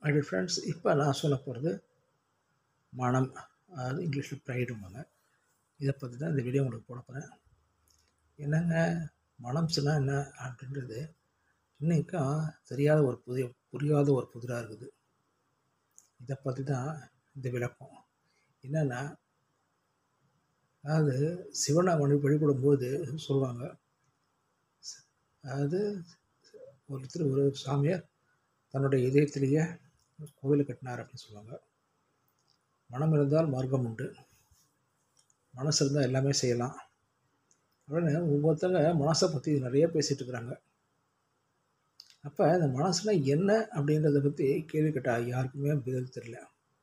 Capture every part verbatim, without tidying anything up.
My dear friends, இப்போ நான் சொல்ல போகிறது மனம், அதாவது இங்கிலீஷில் ப்ரைடும்பாங்க. இதை பற்றி தான் இந்த வீடியோ உங்களுக்கு போட போகிறேன். என்னங்க மனம் சொன்னால் என்ன அப்படின்றது இன்றைக்கும் தெரியாத ஒரு புதிய புரியாத ஒரு புதிராக இருக்குது. இதை பற்றி தான் இந்த விளக்கம். என்னென்னா, அதாவது சிவனை வழி வழிபடும்போது சொல்லுவாங்க, அதாவது ஒருத்தர் ஒரு சாமியார் தன்னுடைய இதயத்திலேயே கோவில் கட்டினார் அப்படின்னு சொல்லுவாங்க. மனம் இருந்தால் மார்க்கம் உண்டு, மனசு இருந்தால் எல்லாமே செய்யலாம் அப்படின்னு ஒவ்வொருத்தங்க மனசை பற்றி நிறைய பேசிகிட்டு இருக்கிறாங்க. அப்போ இந்த மனசுல என்ன அப்படின்றத பற்றி கேள்வி கேட்டால் யாருக்குமே பதில் தெரியல.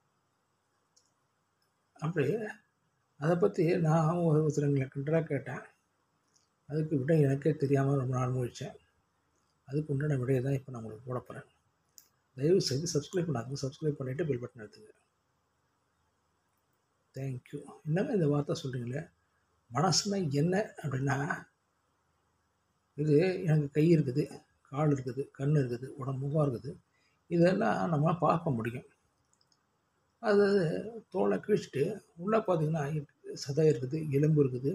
அப்படி அதை பற்றி நான் ஒருத்தருங்களை கிண்டலாக கேட்டேன். அதுக்கு விட எனக்கே தெரியாமல் ரொம்ப நாள் முழிச்சேன். அதுக்கு உண்டான விடையை தான் இப்போ நான் உங்களுக்கு போட போகிறேன். தயவு செய்து சப்ஸ்கிரைப் பண்ணாங்க, சப்ஸ்கிரைப் பண்ணிவிட்டு பெல் பட்டன் எடுத்துங்க. தேங்க்யூ. என்னங்க இந்த வார்த்தை சொல்கிறீங்களே, மனசுனா என்ன அப்படின்னா, இது எனக்கு கை இருக்குது, கால் இருக்குது, கண் இருக்குது, உடம்பு முகம் இருக்குது, இதெல்லாம் நம்ம பார்க்க முடியும். அது தோலை கிழிச்சிட்டு உள்ளே பார்த்தீங்கன்னா சதை இருக்குது, எலும்பு இருக்குது,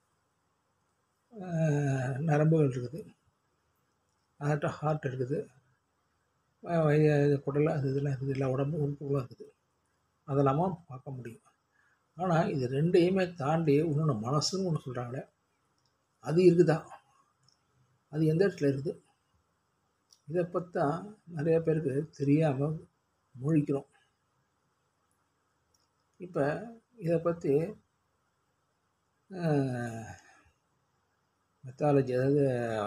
நரம்புகள் இருக்குது, அதாட்ட ஹார்ட் இருக்குது, குடலை அது இதெல்லாம் இருக்குது, எல்லா உடம்பு உறுப்புகளும் இருக்குது. அதெல்லாமா பார்க்க முடியும். ஆனால் இது ரெண்டையுமே தாண்டி இன்னொன்று மனசுன்னு ஒன்று சொல்கிறாங்களே, அது இருக்குதா? அது எந்த இடத்துல இருக்குது? இதை பற்றி தான் நிறைய பேருக்கு தெரியாமல் முழிக்கிறோம். இப்போ இதை பற்றி மெத்தாலஜி, அதாவது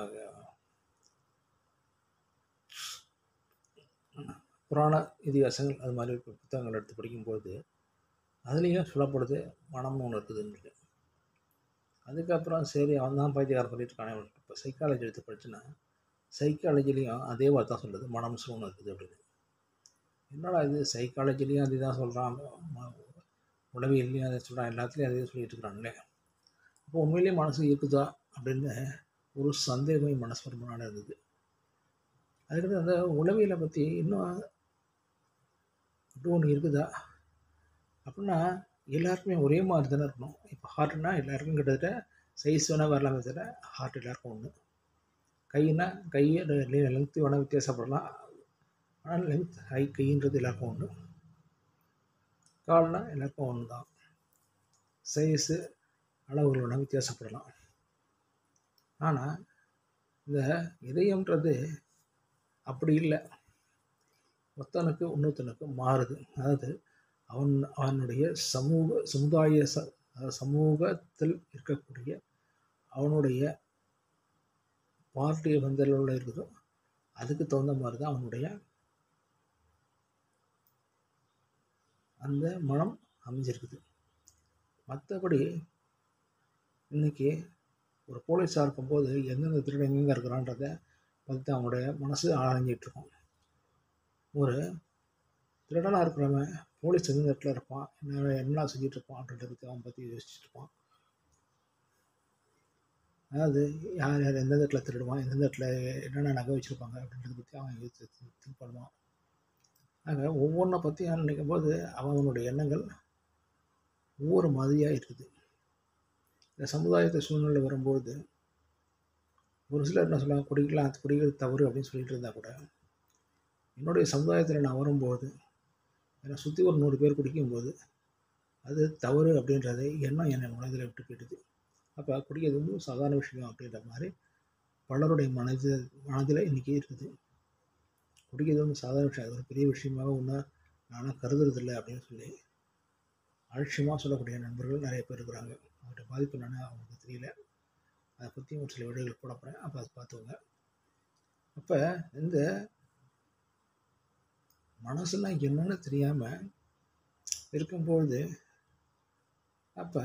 புராண இதிகாசங்கள் அது மாதிரி புத்தகங்கள் எடுத்து படிக்கும்போது அதுலேயும் சொல்லப்படுது மனம்னு ஒன்று இருக்குதுன்னு. அதுக்கப்புறம் சரி அவன் தான் பைத்தியக்காரன் சொல்லிட்டு இருக்கானே. இப்போ சைக்காலஜி எடுத்து படிச்சுன்னா சைக்காலஜிலையும் அதே வார்த்தை தான் சொல்லுது, மனம்னு ஒன்று இருக்குது அப்படின்னு. என்னடா இது, சைக்காலஜிலையும் அதே தான் சொல்கிறான், உளவியல்லையும் அதை சொல்கிறான், எல்லாத்துலேயும் அதே சொல்லிட்டு இருக்கிறாங்களே. இப்போ உண்மையிலேயே மனசு இருக்குதா அப்படின்னு ஒரு சந்தேகம் மனசு ரொம்ப நாளாக இருந்தது. அதுக்கடுத்து அந்த உளவியலை பற்றி இன்னும் இப்படி ஒன்று இருக்குதா அப்படின்னா, எல்லாருக்குமே ஒரே மாதிரி தானே இருக்கணும். இப்போ ஹார்ட்னா எல்லாருக்கும் கிட்டத்தட்ட சைஸ் வேணால் வரலாமே தவிர ஹார்ட் எல்லாருக்கும் ஒன்று. கையினா கை லென்த்து வேணால் வித்தியாசப்படலாம், ஆனால் லென்த் ஹை கைன்றது எல்லாருக்கும் ஒன்று. கால்னால் எல்லாருக்கும் ஒன்று தான், சைஸு அளவுகள் வேணால் வித்தியாசப்படலாம். ஆனால் இந்த இதயம்ன்றது அப்படி இல்லை, ஒருத்தனுக்கு இன்னொருத்தனுக்கு மாறுது. அதாவது அவன் அவனுடைய சமூக சமுதாய ச சமூகத்தில் இருக்கக்கூடிய அவனுடைய பார்ட்டி வந்தல இருக்குதோ அதுக்கு தகுந்த மாதிரி தான் அவனுடைய அந்த மனம் அமைஞ்சிருக்குது. மற்றபடி இன்றைக்கி ஒரு போலீஸாக இருக்கும்போது எந்தெந்த திருடன் எங்கெங்கே இருக்கிறான்றதை பற்றி அவனுடைய மனசு ஆராய்ஞ்சிட்ருக்கோம். ஒரு திருடனாக இருக்கிறவன் போலீஸ் எந்த இடத்துல இருப்பான், என்ன என்ன செஞ்சுட்டு இருப்பான் அப்படின்றத பற்றி அவன் பற்றி யோசிச்சுட்டு இருப்பான். அதாவது யார் யார் எந்தெந்த இடத்துல திருடுவான், எந்தெந்த இடத்துல என்னென்ன நகை வச்சுருப்பாங்க அப்படின்றத பற்றி அவன் யோசிச்சு திங்க் பண்ணுவான். ஆக ஒவ்வொன்றை பற்றி அவன் நினைக்கும் போது அவனுடைய எண்ணங்கள் ஒவ்வொரு மாதிரியாக இருக்குது. இந்த சமுதாயத்தை சூழ்நிலை வரும்போது ஒரு சிலர் என்ன சொல்லுவாங்க, குடிக்கலாம், குடிக்கிறது தவறு அப்படின்னு சொல்லிட்டு இருந்தால் கூட, என்னுடைய சமுதாயத்தில் நான் வரும்போது என்னை சுற்றி ஒரு நூறு பேர் குடிக்கும்போது அது தவறு அப்படின்றத எண்ணம் என்னை மனதில் விட்டு போயிடுது. அப்போ குடிக்கிறது வந்து சாதாரண விஷயம் அப்படின்ற மாதிரி பலருடைய மனது மனதில் இன்றைக்கி இருக்குது. குடிக்கிறது வந்து சாதாரண விஷயம், அது ஒரு பெரிய விஷயமாக ஒன்றும் நானும் கருதுறதில்லை அப்படின்னு சொல்லி அலட்சியமாக சொல்லக்கூடிய நண்பர்கள் நிறைய பேர் இருக்கிறாங்க. அவருடைய பாதிப்பு என்னென்னு அவங்களுக்கு தெரியல. அதை பற்றி ஒரு சில வீடியோகள் போட போகிறேன், அப்போ அதை பார்த்துக்கோங்க. அப்போ இந்த மனசுனா என்னன்னு தெரியாமல் இருக்கும்பொழுது அப்போ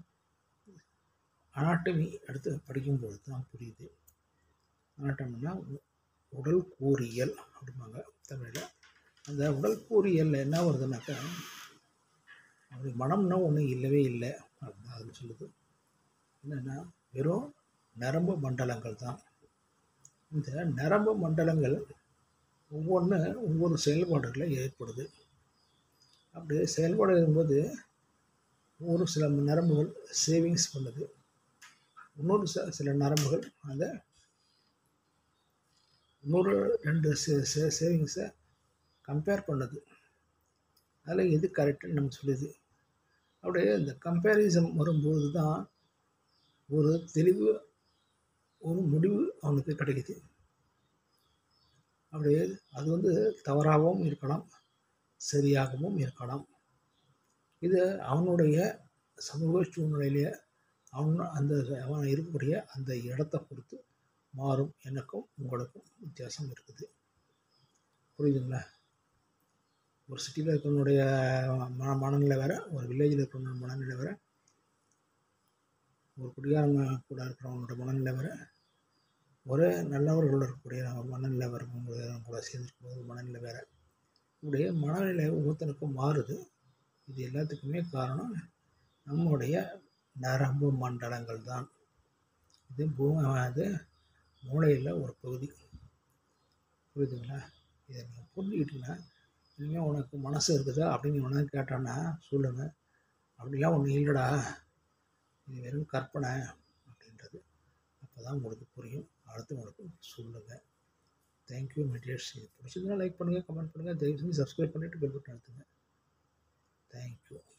அனாட்டமி எடுத்து படிக்கும்பொழுது தான் புரியுது. அனாட்டமினா உடல் கூறியல் அப்படிம்பாங்க தமிழில். அந்த உடல் கூறியலில் என்ன வருதுன்னாக்கா, அப்படி மனம்னா ஒன்றும் இல்லவே இல்லை அப்படின்னு அதில் சொல்லுது. என்னென்னா வெறும் நரம்பு மண்டலங்கள் தான். இந்த நரம்பு மண்டலங்கள் ஒவ்வொன்று ஒவ்வொரு செயல்பாடுகளில் ஏற்படுது. அப்படி செயல்பாடு இருக்கும்போது ஒரு சில நரம்புகள் சேவிங்ஸ் பண்ணுது, இன்னொரு ச சில நரம்புகள் அதை இன்னொரு ரெண்டு சே சே சேவிங்ஸை கம்பேர் பண்ணுது. அதில் எது கரெக்டுன்னு நம்ம சொல்லுது. அப்படியே இந்த கம்பேரிசன் வரும்போது தான் ஒரு தெளிவு, ஒரு முடிவு அவனுக்கு கிடைக்குது. அப்படியே அது வந்து தவறாகவும் இருக்கலாம், சரியாகவும் இருக்கலாம். இது அவனுடைய சமூக சூழ்நிலையிலேயே அவன் அந்த அவன் இருக்கக்கூடிய அந்த இடத்த பொறுத்து மாறும். எனக்கும் உங்களுக்கும் வித்தியாசம் இருக்குது. புரியுதுங்களா? ஒரு சிட்டியில் இருக்கிறவனுடைய மன மனநிலை வேறு, ஒரு வில்லேஜில் இருக்கிறவனோட மனநிலை வேறு, ஒரு குடிகாரங்க கூட இருக்கிறவங்களோட மனநிலை வேறு, ஒரே நல்லவர்கள் இருக்கக்கூடிய மனநிலை வரவங்க கூட சேர்ந்துருக்கும்போது மனநிலை வேறு. இப்படி மனநிலை ஒவ்வொருத்தனுக்கும் மாறுது. இது எல்லாத்துக்குமே காரணம் நம்முடைய நரம்பு மண்டலங்கள் தான். இது பூ அது மூளையில் ஒரு பகுதி. புரியுதுங்களா? இதை நீங்கள் புரிஞ்சுக்கிட்டீங்கன்னா இனிமேல் உனக்கு மனசு இருக்குதா அப்படின்னு உனக்கு கேட்டான்னா சொல்லுங்கள், அப்படிலாம் ஒன்றும் இல்லைடா, இது வெறும் கற்பனை அப்படின்றது. அப்போ தான் உங்களுக்கு புரியும். அடுத்து உங்களுக்கு சொல்லுங்கள். Thank you materials. இது பிடிச்சதுன்னா லைக் பண்ணுங்கள், கமெண்ட் பண்ணுங்கள், தயவு செஞ்சு சப்ஸ்கிரைப் பண்ணிவிட்டு பெல் பட்டன் அழுத்துங்க. தேங்க்யூ.